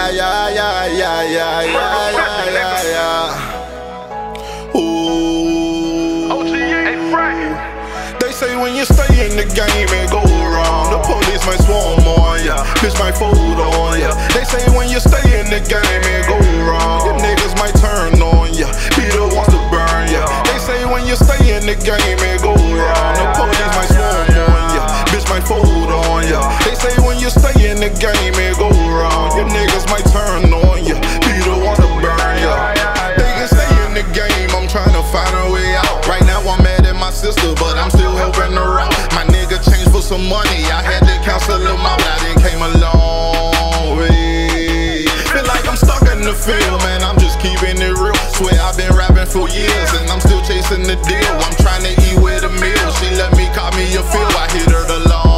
Yeah, yeah, yeah, yeah, yeah, yeah, yeah, yeah. Ooh. They say when you stay in the game and go wrong, the police might swarm on ya, bitch might fold on ya. They say when you stay in the game and go wrong, your niggas might turn on ya, be the ones to burn ya. They say when you stay in the game and go wrong, the police might swarm on ya, bitch might fold on ya. They say when you stay in the game and go wrong, your niggas might turn on ya, be the ones to burn ya. They can stay in the game, I'm trying to find a way out. Right now I'm mad at my sister, but I'm still helping her out. My nigga changed for some money, I had to cancel him out. I done came a long way. Feel like I'm stuck in the field, man, I'm just keeping it real. Swear I've been rapping for years and I'm still chasing the deal. I'm trying to eat with a meal, she let me call me a feel. I hit her the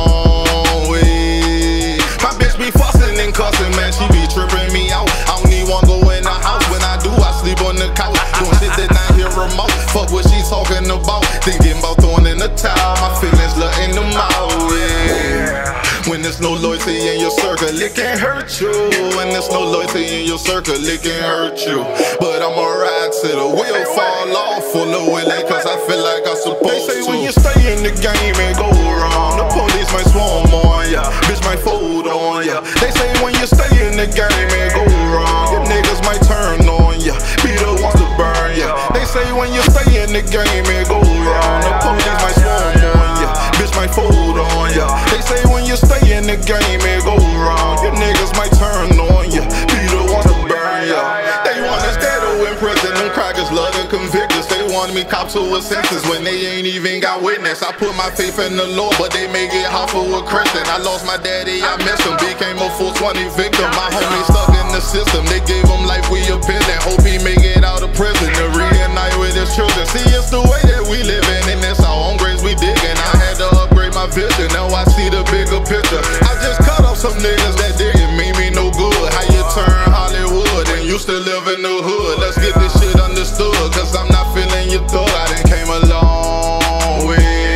long way. My bitch be fussing and cussing, man, she be tripping me out. I don't even wanna go in the house, when I do I sleep on the couch. Doing shit that I hear remote, fuck what she talking about. Thinking about throwing in the towel, my feelings look in the mouth, yeah. When there's no loyalty in your circle, it can hurt you. When there's no loyalty in your circle, it can hurt you. But I'ma ride till the wheel fall off, full of willy, cause I feel like I'm supposed to. They say when you stay in the game and go wrong, the police might swarm on ya, bitch might fold on ya. They say when you stay in the game and go wrong, your niggas might turn on ya, be the ones to burn ya. They say when you stay in the game and go wrong, the police might swarm on ya, bitch might fold on ya. They say when you stay in the game and go wrong, your niggas might turn on ya, be the one to burn ya. They want us dead or in prison, them crackers love to convict us. They want me cop to a sentence when they ain't even got witness. I put my faith in the Lord, but they make it hard for a Christian. I lost my daddy, I miss him, became a 420 victim. My homie stuck in the system, they gave him life, we appealing. Hope he make it out of prison to reunite with his children. See, it's the way that we living, and it's our own graves we digging. I had to upgrade my vision, now I see the bigger picture. I just cut off some niggas that didn't mean me no good. How you turn Hollywood and you still live in the hood? Let's get this shit understood, cause I'm not feeling your thug. I done came a long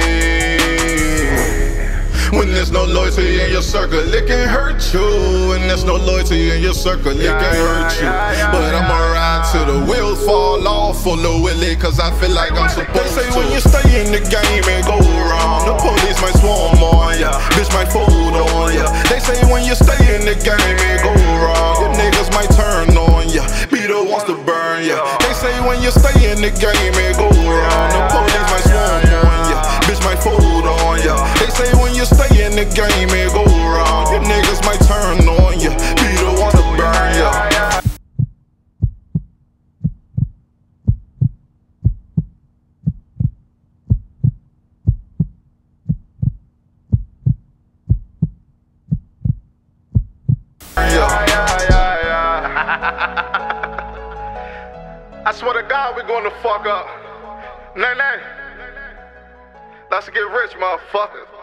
way. When there's no loyalty in your circle, it can hurt you. When there's no loyalty in your circle, it can hurt you. But I'ma ride till the wheels fall off, full of willy, cause I feel like I'm supposed to. They say when you stay in the game and go wrong, the police might swarm on ya, bitch might fold on ya. They say when you stay in the game and go wrong, your niggas might turn on ya, be the ones to burn ya. They say when you stay in the game and go wrong, the police might swarm on ya, bitch might fold on ya. They say when you stay in the game and go wrong, your niggas might turn on ya, be the ones to burn ya. I swear to God, we gonna fuck up. Nay, nay. Let's get rich, motherfuckers.